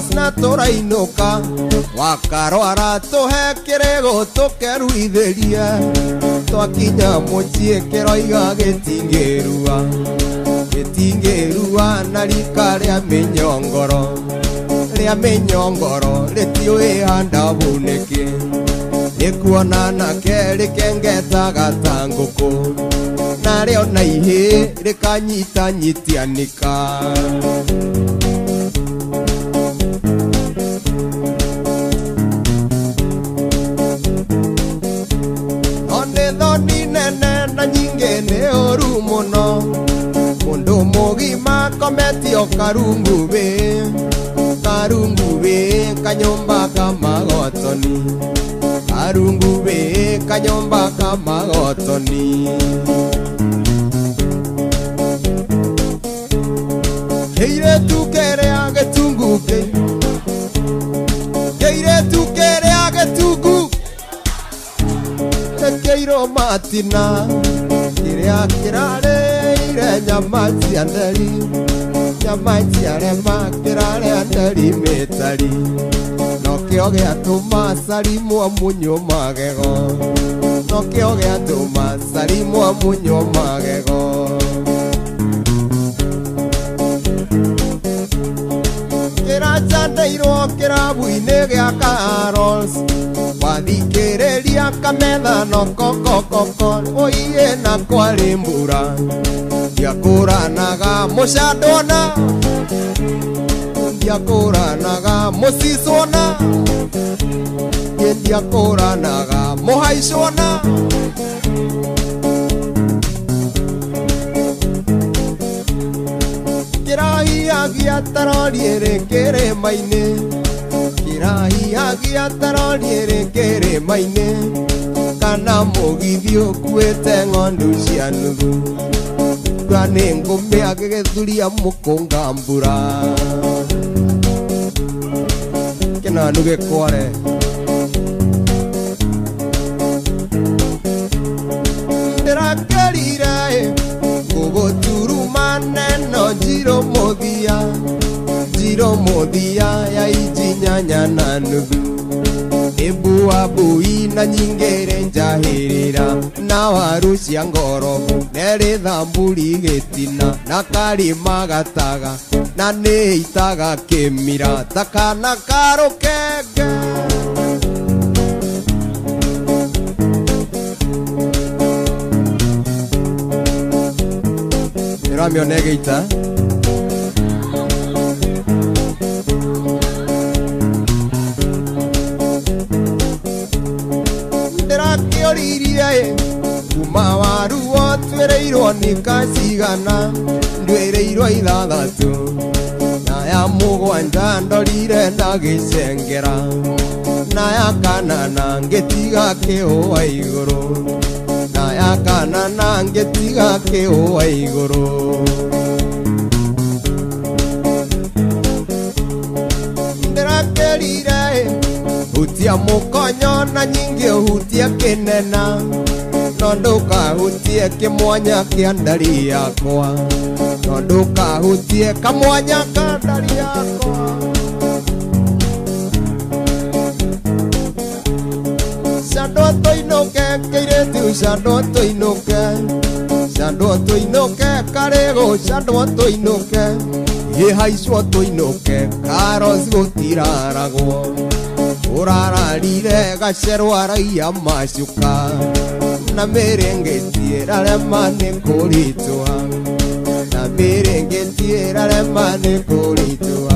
Carols na tũrainũka wakarwara tũhekĩre gũtũ keruithĩrie twakinya mũciĩ kĩroiga gĩtingĩrua na rika rĩa mĩnyongoro rĩtiũĩ handabũ nĩkĩ rĩkuonana rĩkengetaga ta ngũkũ narĩo na ihĩ rĩkanyitanyitianika thoni nene na nyingĩ nĩ ũru mũno mũndũ mũgima kometio karungubĩ kanyũmba kamagotoni kĩiretu kĩrĩa gĩtungu kĩirwo matina kĩrĩa kĩrarĩire nyama cia rema kĩrarĩa nderi mĩtari nokĩo gĩatũma Salimũ munywo magego kĩracanĩirwo kĩrabu-inĩ gĩa Carols wathikĩrĩria kametha no kokokoko ũiye na kwarĩ mbura ndiakũranaga mũcandona ndiakũranaga mũcicona ndiakũranaga mũhaicona kĩrahihagia taroriĩrĩ kĩrĩma-inĩ kana mũgithi ũkuĩte ng'ondu cia nuthu ndua nĩ ngũmĩ agĩgĩthuria mũkũnga mbura kĩnanu gĩkware ndĩrakĩrire gũgũturuma neno njirũ mũthia ya ijinyanya na nuthu ĩmbuabui na nyingĩrĩ njahĩrĩra na waru cia ngorobu nerĩ thamburi gĩtina na karima gataga na nĩ itaga kĩmira takana karũkenge nĩramĩona ĩgĩita kuma waru wotwereirwo nĩ kacigana ndwĩrĩirwo 6 na ya mũgwanja ndorire ndagĩcengera na ya kanana ngĩtiga kĩhũa igũrũ ndĩrakĩrire hutia mũkonyo na nyingĩ hutia kĩnena no ndũkahutie kĩmwanya kĩa ndari yakwa no ndũkahutie kamwanya ka ndari yakwa candũ tũinũke kĩirĩtu candũ tũinũke karĩgũ candũ tũinũke ĩhaicwo tũinũke Carols gũtiraragwo ũrararire gacerwa raia macuka na mĩrĩngĩtie rarema nĩ kũritũha